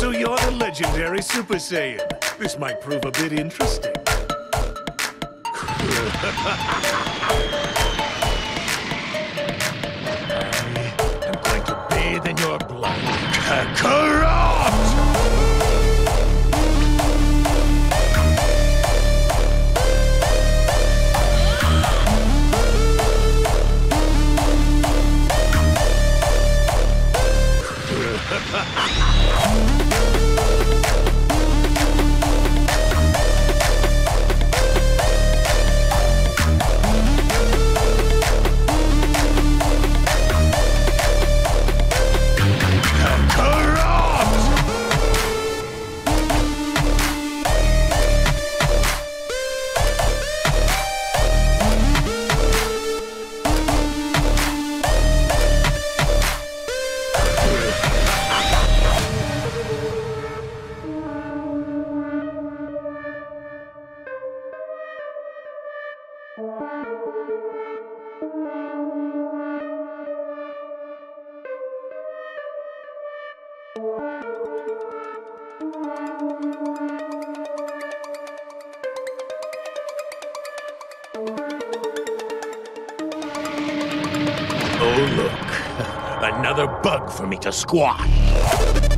So you're the legendary Super Saiyan. This might prove a bit interesting. I'm going to bathe in your blood. Kakarot! Oh, look. Another bug for me to squash.